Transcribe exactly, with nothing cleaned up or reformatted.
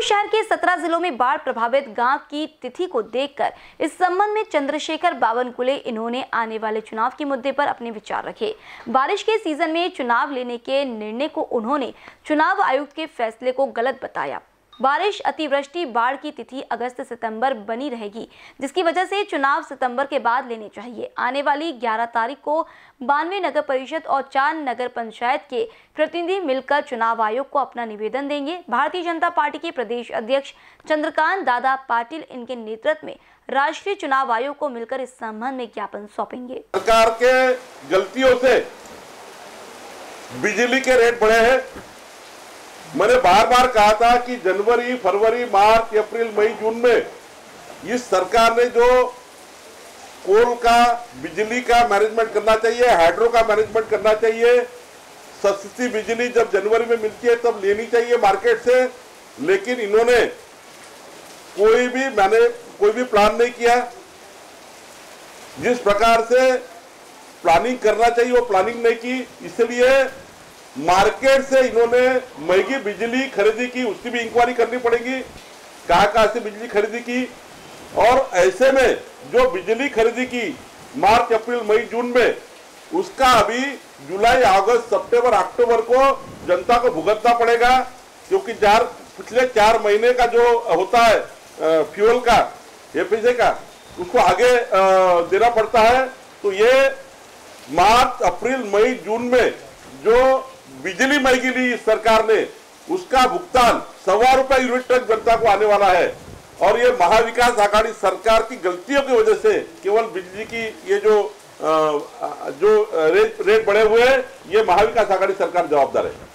शहर के सत्रह जिलों में बाढ़ प्रभावित गांव की तिथि को देखकर इस संबंध में चंद्रशेखर बावनकुले इन्होंने आने वाले चुनाव के मुद्दे पर अपने विचार रखे। बारिश के सीजन में चुनाव लेने के निर्णय को उन्होंने चुनाव आयुक्त के फैसले को गलत बताया। बारिश, अतिवृष्टि, बाढ़ की तिथि अगस्त सितंबर बनी रहेगी, जिसकी वजह से चुनाव सितंबर के बाद लेने चाहिए। आने वाली ग्यारह तारीख को बानवे नगर परिषद और चार नगर पंचायत के प्रतिनिधि मिलकर चुनाव आयोग को अपना निवेदन देंगे। भारतीय जनता पार्टी के प्रदेश अध्यक्ष चंद्रकांत दादा पाटिल इनके नेतृत्व में राष्ट्रीय चुनाव आयोग को मिलकर इस संबंध में ज्ञापन सौंपेंगे। सरकार के गलतियों से बिजली के रेट बढ़े हैं। मैंने बार बार कहा था कि जनवरी, फरवरी, मार्च, अप्रैल, मई, जून में इस सरकार ने जो कोल का, बिजली का मैनेजमेंट करना चाहिए, हाइड्रो का मैनेजमेंट करना चाहिए। सस्ती बिजली जब जनवरी में मिलती है तब लेनी चाहिए मार्केट से, लेकिन इन्होंने कोई भी मैंने कोई भी प्लान नहीं किया। जिस प्रकार से प्लानिंग करना चाहिए वो प्लानिंग नहीं की, इसलिए मार्केट से इन्होंने महंगी बिजली खरीदी की, उसकी भी इंक्वायरी करनी पड़ेगी, कहां कहां से बिजली खरीदी की। और ऐसे में जो बिजली खरीदी की मार्च, अप्रैल, मई, जून में, उसका अभी जुलाई, अगस्त, सितंबर, अक्टूबर को जनता को भुगतना पड़ेगा, क्योंकि चार पिछले चार महीने का जो होता है फ्यूल का, एपीजे का, उसको आगे देना पड़ता है। तो ये मार्च, अप्रैल, मई, जून में जो बिजली महंगी ली इस सरकार ने, उसका भुगतान सवा रुपए यूनिट तक जनता को आने वाला है। और ये महाविकास आघाड़ी सरकार की गलतियों की वजह से केवल बिजली की ये जो जो रेट रेट बढ़े हुए हैं, ये महाविकास आघाड़ी सरकार जवाबदार है।